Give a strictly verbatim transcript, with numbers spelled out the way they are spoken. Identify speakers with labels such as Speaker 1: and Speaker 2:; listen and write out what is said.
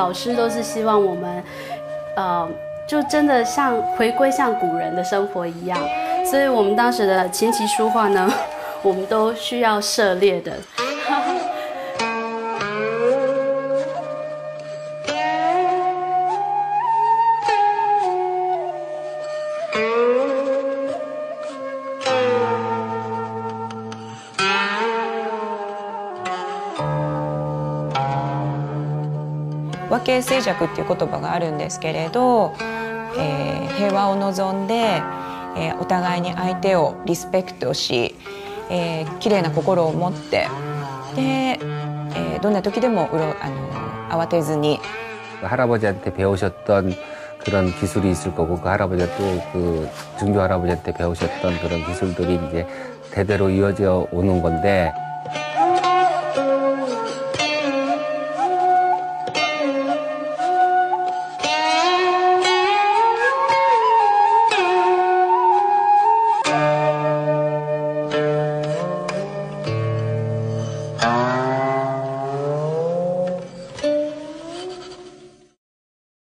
Speaker 1: 老师都是希望我们，呃，就真的像回归像古人的生活一样。所以我们当时的琴棋书画呢，我们都需要涉猎的。
Speaker 2: 和敬静寂っていう言葉があるんですけれど、えー、平和を望んで、えー、お互いに相手をリスペクトし、えー、綺麗な心を持ってで、えー、どんな時でもうろあの慌てずに。
Speaker 3: 할아버지한테 배우셨던 그런 기술이 있을 거고 그 할아버지가 또 그 증조 할아버지한테 배우셨던 그런 기술들이 이제 대대로 이어져 오는 건데.